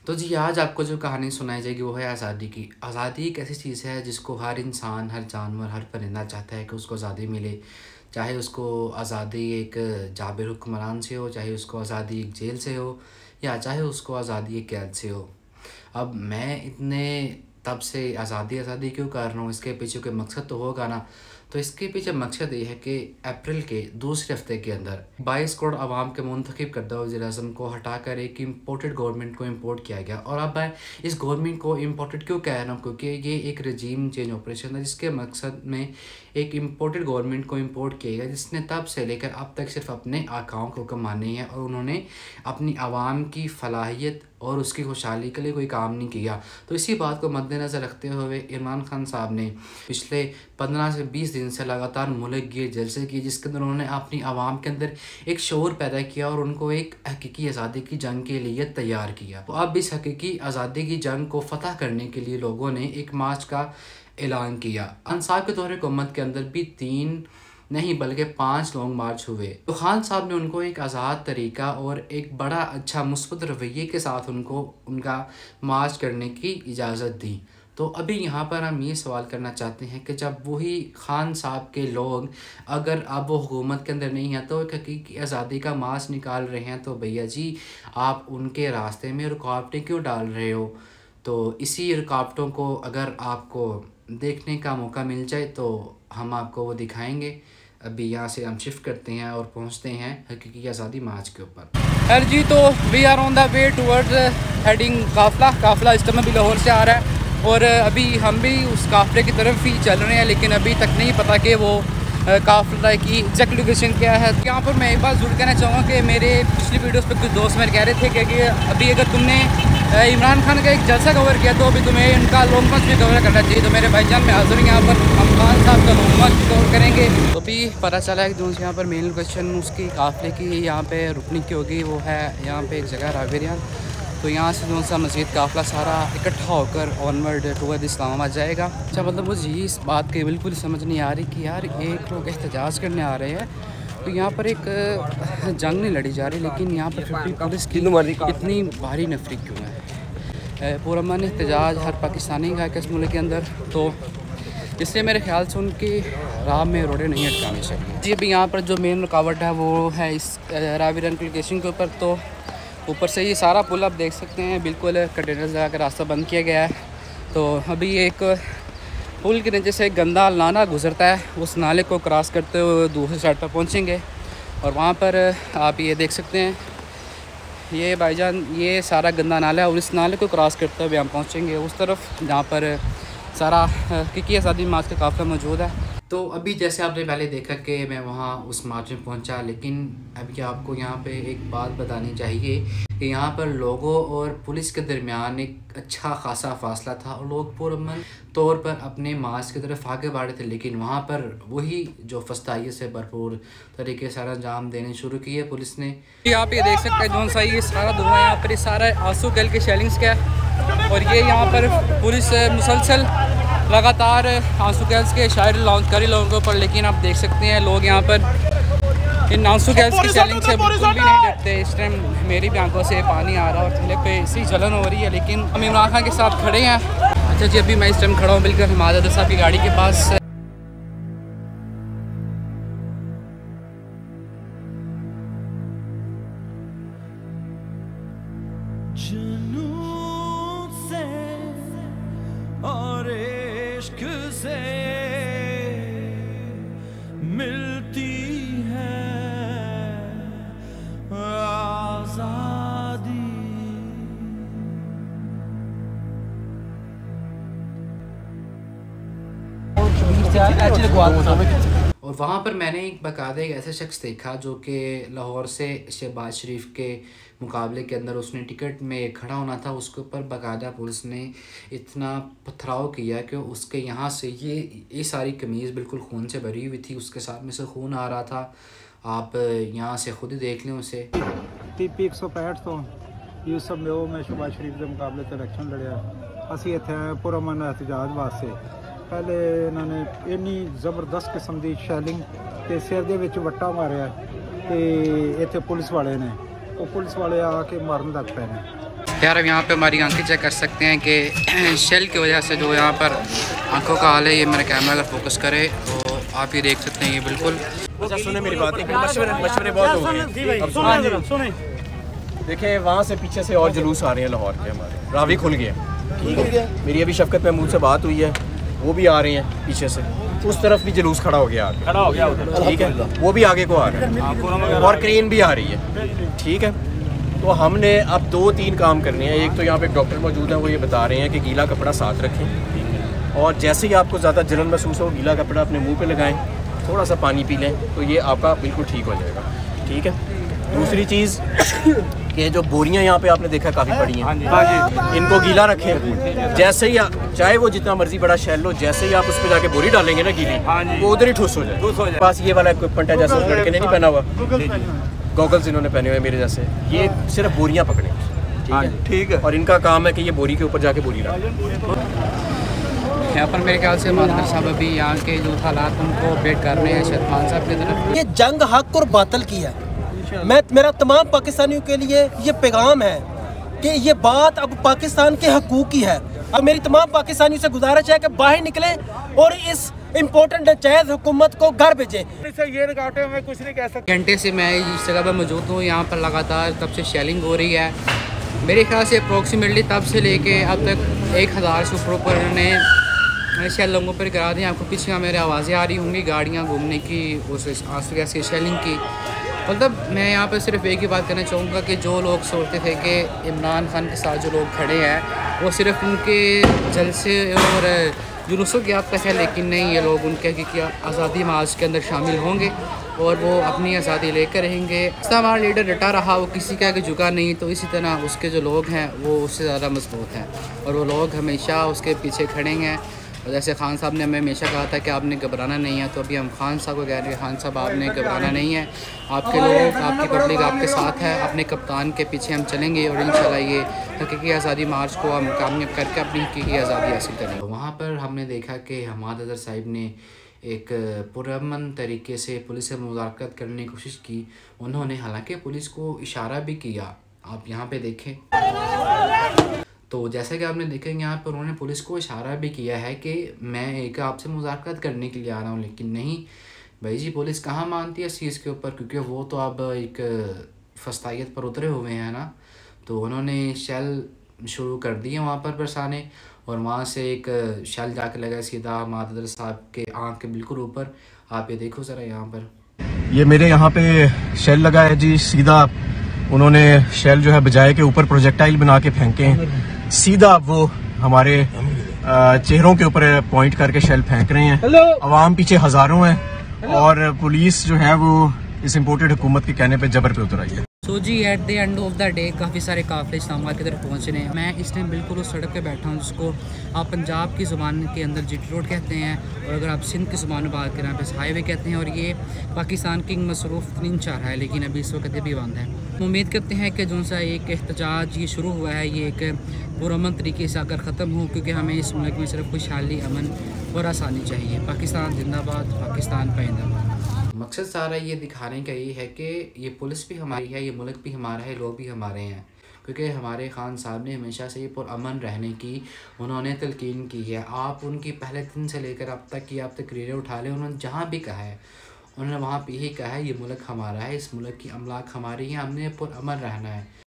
तो जी आज आपको जो कहानी सुनाई जाएगी वो है आज़ादी की। आज़ादी एक ऐसी चीज़ है जिसको हर इंसान, हर जानवर, हर परिंदा चाहता है कि उसको आज़ादी मिले। चाहे उसको आज़ादी एक जाबिर हुक्मरान से हो, चाहे उसको आज़ादी एक जेल से हो, या चाहे उसको आज़ादी एक कैद से हो। अब मैं इतने तब से आज़ादी आज़ादी क्यों कर रहा हूँ, इसके पीछे कोई मकसद तो होगा ना। तो इसके पीछे मकसद ये है कि अप्रैल के दूसरे हफ्ते के अंदर 22 करोड़ आवाम के मुंतखब करदा वज़ीर-ए-आज़म को हटाकर एक इम्पोर्टेड गवर्नमेंट को इम्पोर्ट किया गया। और अब मैं इस गवर्नमेंट को इम्पोर्टेड क्यों कह रहा हूँ, क्योंकि ये एक रजीम चेंज ऑपरेशन है जिसके मकसद में एक इम्पोर्टेड गवर्नमेंट को इम्पोर्ट किया गया, जिसने तब से लेकर अब तक सिर्फ अपने आकाओं को कमाने हैं और उन्होंने अपनी आवाम की फलाहियत और उसकी खुशहाली के लिए कोई काम नहीं किया। तो इसी बात को मद्देनज़र रखते हुए इमरान खान साहब ने पिछले 15 से 20 दिन से लगातार मुल्क ये जलसे किए, जिसके अंदर उन्होंने अपनी आवाम के अंदर एक शऊर पैदा किया और उनको एक हकीकी आज़ादी की जंग के लिए तैयार किया। तो अब इस हकीकी आज़ादी की जंग को फ़तह करने के लिए लोगों ने एक मार्च का ऐलान किया। खान साहब के दौरे हुकूमत के अंदर भी 3 नहीं बल्कि 5 लॉन्ग मार्च हुए। तो खान साहब ने उनको एक आज़ाद तरीका और एक बड़ा अच्छा मुस्बत रवैये के साथ उनको उनका मार्च करने की इजाज़त दी। तो अभी यहाँ पर हम ये सवाल करना चाहते हैं कि जब वही खान साहब के लोग अगर अब वो हुकूमत के अंदर नहीं हैं तो एक हकीकी आज़ादी का मार्च निकाल रहे हैं, तो भैया जी आप उनके रास्ते में रुकावटें क्यों डाल रहे हो। तो इसी रुकावटों को अगर आपको देखने का मौका मिल जाए तो हम आपको वो दिखाएंगे। अभी यहाँ से हम शिफ्ट करते हैं और पहुँचते हैं हकीकी आज़ादी मार्च के ऊपर। सर जी तो we are on the way towards heading काफ़िला इस समय भी लाहौर से आ रहा है और अभी हम भी उस काफ़िले की तरफ ही चल रहे हैं, लेकिन अभी तक नहीं पता कि वो काफ़िला की एग्जैक्ट लोकेशन क्या है। यहाँ पर मैं एक बात ज़रूर कहना चाहूँगा कि मेरे पिछली वीडियोस पर कुछ दोस्त मेरे कह रहे थे कि अभी अगर तुमने इमरान खान का एक जलसा कवर किया तो अभी तुम्हें उनका लॉन्ग मार्च भी कवर करना चाहिए। तो मेरे भाईजान में हाजिर यहाँ पर हम खान साहब का लॉन्ग मार्च भी कवर करेंगे। तो भी पता चला है कि जो यहाँ पर मेन लोकेशन उसकी काफ़िले की यहाँ पे रुकने की होगी वो है यहाँ पे एक जगह रावेरियान। तो यहाँ से जो सा मज़ीद काफ़िला सारा इकट्ठा होकर ऑनवर्ड टूवर्ड इस्लामाबाद जाएगा। अच्छा मतलब मुझे इस बात की बिल्कुल समझ नहीं आ रही कि यार एक लोग एहतजाज करने आ रहे हैं तो यहाँ पर एक जंग नहीं लड़ी जा रही, लेकिन यहाँ पर फिर पुलिस की इतनी भारी नफरी क्यों है। पुरअमन एहतजाज हर पाकिस्तानी का इस मुल्क के अंदर, तो इसलिए मेरे ख्याल से उनकी राह में रोड़े नहीं अटकानी चाहिए जी। अभी यहाँ पर जो मेन रुकावट है वो है इस रावेरियान की लोकेशन के ऊपर। तो ऊपर से ये सारा पुल आप देख सकते हैं बिल्कुल कंटेनर्स लगा कर रास्ता बंद किया गया है। तो अभी एक पुल के नीचे से एक गंदा नाला गुजरता है, उस नाले को क्रॉस करते हुए दूसरी साइड पर पहुंचेंगे और वहाँ पर आप ये देख सकते हैं ये भाईजान ये सारा गंदा नाला है और इस नाले को क्रॉस करते हुए हम पहुँचेंगे उस तरफ जहाँ पर सारा हकीकी आज़ादी मार्च का काफ़िला मौजूद है। तो अभी जैसे आपने पहले देखा कि मैं वहाँ उस मार्च में पहुँचा, लेकिन अभी आपको यहाँ पे एक बात बतानी चाहिए कि यहाँ पर लोगों और पुलिस के दरमियान एक अच्छा खासा फासला था और लोग पुरअमन तौर पर अपने मार्च की तरफ आगे बढ़े थे, लेकिन वहाँ पर वही जो फस्ताई से भरपूर तरीके से अंजाम देने शुरू किए पुलिस ने। आप ये देख सकते हैं जो सा ये सारा धुआं यहाँ पर सारा आंसू गैल के शेलिंग्स का है और ये यहाँ पर पुलिस मुसलसल लगातार आंसू गैस के शायर लॉन्च करी लोगों के ऊपर, लेकिन आप देख सकते हैं लोग यहाँ पर इन आंसू गैस की सेलिंग से बिल्कुल भी नहीं डरते। इस टाइम मेरी भी आंखों से पानी आ रहा है और चेहरे पे इसी जलन हो रही है, लेकिन हम इमरान खान के साथ खड़े हैं। अच्छा जी अभी मैं इस टाइम खड़ा हूँ बिल्कुल हिमायत साहब की गाड़ी के पास। और इश्क से मिलती है आज़ादी। और वहाँ पर मैंने एक बाकायदा एक ऐसा शख्स देखा जो कि लाहौर से शहबाज शरीफ के मुकाबले के अंदर उसने टिकट में खड़ा होना था, उसके ऊपर बाकायदा पुलिस ने इतना पथराव किया कि उसके यहाँ से ये सारी कमीज़ बिल्कुल खून से भरी हुई थी, उसके साथ में से खून आ रहा था। आप यहाँ से खुद ही देख लें उसे। TP 165 तो यूसुफ मेओ में शहबाज शरीफ के मुकाबले तो इलेक्शन लड़िया। असी इत्थे पुरअमन एहतजाज वास्ते पहले इन्होंने इन्नी ज़बरदस्त किस्म की शैलिंग ते सिर दे विच वट्टा मारिया ते इत्थे पुलिस वाले ने पुलिस वाले आके मारन लग पे ने। यार अब यहाँ पे हमारी आंखें चेक कर सकते हैं कि शेल की वजह से जो यहाँ पर आंखों का हाल है, ये मेरा कैमरा अगर फोकस करे तो आप ये देख सकते हैं। ये बिल्कुल अच्छा सुने मेरी बात, मशवरे बहुत हो गए। अब सुने देखें, वहाँ से पीछे से और जुलूस आ रहे हैं लाहौर के, हमारे रावी खुल गया, ठीक है। मेरी अभी शफकत महमूद से बात हुई है, वो भी आ रहे हैं पीछे से, उस तरफ भी जुलूस खड़ा हो गया, ठीक है, वो भी आगे को आ रहे हैं और क्रेन भी आ रही है, ठीक है। तो हमने अब 2-3 काम करने हैं। एक तो यहाँ पे एक डॉक्टर मौजूद हैं, वो ये बता रहे हैं कि गीला कपड़ा साथ रखें और जैसे ही आपको ज़्यादा जलन महसूस हो, गीला कपड़ा अपने मुंह पे लगाएं, थोड़ा सा पानी पी लें, तो ये आपका बिल्कुल ठीक हो जाएगा, ठीक है। दूसरी चीज़ कि जो बोरियां यहाँ पे आपने देखा काफ़ी पड़ी हैं, इनको गीला रखें। जैसे ही चाहे वो जितना मर्जी बड़ा शैल हो, जैसे ही आप उस पर जाके बोरी डालेंगे ना गीली, वो उधर ही ठुस हो जाए। पास ये वाला इक्विपमेंट है, जैसे उस लड़के ने नहीं पहना हुआ, गॉगल्स इन्होंने पहने हुए मेरे जैसे, ये सिर्फ बोरियां पकड़े, ठीक है। और इनका काम है कि ये बोरी के ऊपर जाके बोरी डालें। यहाँ पर मेरे ख्याल से मानकर साहब अभी यहाँ के जो हालात उनको अपडेट कर रहे हैं शेर खान साहब की तरफ। ये जंग हक और बातिल की है। मेरा तमाम पाकिस्तानियों के लिए ये पैगाम है कि ये बात अब पाकिस्तान के हकूक़ की है। अब मेरी तमाम पाकिस्तानियों से गुजारिश है कि बाहर निकलें और इस इम्पोर्टेंट जायज़ हुकूमत को घर भेजें। ये रुकावटें मैं कुछ नहीं कह सकता। घंटे से मैं इस जगह पर मौजूद हूँ, यहाँ पर लगातार तब से शेलिंग हो रही है। मेरे ख्याल से अप्रोक्सीमेटली तब से लेके अब तक 1000 से ऊपर इन्होंने शेल लोगों पर गिरा दी। आपको पीछे मेरी आवाज़ें आ रही होंगी गाड़ियाँ घूमने की, उस आंसू गैस शेलिंग की। मतलब मैं यहाँ पर सिर्फ एक ही बात कहना चाहूँगा कि जो लोग सोचते थे कि इमरान खान के साथ जो लोग खड़े हैं वो सिर्फ उनके जलसे और जुलूसों की याद तक है, लेकिन नहीं, ये लोग उनके हकीकी आज़ादी मार्च के अंदर शामिल होंगे और वो अपनी आज़ादी लेकर रहेंगे। हमारा लीडर डटा रहा, वो किसी का आगे झुका नहीं, तो इसी तरह उसके जो लोग हैं वो उससे ज़्यादा मजबूत हैं और वो लोग हमेशा उसके पीछे खड़े हैं। और जैसे खान साहब ने हमें हमेशा कहा था कि आपने घबराना नहीं है, तो अभी हम खान साहब को कह रहे हैं, खान साहब आपने घबराना नहीं है, आपके लोग, आपकी पब्लिक आपके साथ है, अपने कप्तान के पीछे हम चलेंगे और इंशाल्लाह ये हकीकी आज़ादी मार्च को हम कामयाब करके अपनी हकीकी आज़ादी हासिल करेंगे। वहाँ पर हमने देखा कि हमाद अज़हर साहिब ने एक पुरअमन तरीके से पुलिस से मुज़ाकरात करने की कोशिश की। उन्होंने हालांकि पुलिस को इशारा भी किया, आप यहाँ पे देखें तो जैसा कि आपने देखेंगे यहाँ पर उन्होंने पुलिस को इशारा भी किया है कि मैं एक आपसे मुज़ाकरात करने के लिए आ रहा हूँ, लेकिन नहीं भाई जी, पुलिस कहाँ मानती है इस चीज़ के ऊपर, क्योंकि वो तो अब एक फस्तायत पर उतरे हुए हैं ना। तो उन्होंने शेल शुरू कर दिए वहाँ पर बरसाने और वहाँ से एक शेल जाके लगा सीधा हमाद अज़हर साहब के आँख के बिल्कुल ऊपर। आप ये देखो ज़रा, यहाँ पर ये मेरे यहाँ पे शेल लगा है जी, सीधा उन्होंने शेल जो है बजाय के ऊपर प्रोजेक्टाइल बना के फेंके, सीधा वो हमारे चेहरों के ऊपर पॉइंट करके शेल फेंक रहे हैं। अवाम पीछे हजारों हैं और पुलिस जो है वो इस इम्पोर्टेड हुकूमत के कहने पे जबर पे उतर आई है। तो जी at the end of the day काफ़ी सारे काफ़िले इस्लामाबाद की तरफ पहुँच रहे हैं। मैं इस टाइम बिल्कुल उस सड़क पे बैठा हूँ जिसको आप पंजाब की ज़ुबान के अंदर जीटी रोड कहते हैं और अगर आप सिंध की ज़ुबान में बात करें यहाँ पे हाईवे कहते हैं। और ये पाकिस्तान की मसरूफ़ तरीन चार है, लेकिन अभी इस वक्त ये भी बंद है। उम्मीद करते हैं कि जो सा एक एहतजाज ये शुरू हुआ है ये एक पुरअमन तरीके से आकर ख़त्म हो, क्योंकि हमें इस मुल्क में सिर्फ खुशहाली, अमन और आसानी चाहिए। पाकिस्तान जिंदाबाद, पाकिस्तान पाइंदाबाद। मकसद सारा ये दिखाने का ये है कि ये पुलिस भी हमारी है, ये मुल्क भी हमारा है, लोग भी हमारे हैं, क्योंकि हमारे खान साहब ने हमेशा से पुरअमन रहने की उन्होंने तलकीन की है। आप उनकी पहले दिन से लेकर अब तक की आप तकरीरें उठा लें, उन्होंने जहाँ भी कहा है उन्होंने वहाँ पे यही कहा है ये मुल्क हमारा है, इस मुल्क की अमलाक हमारी है, हमने पुरअमन रहना है।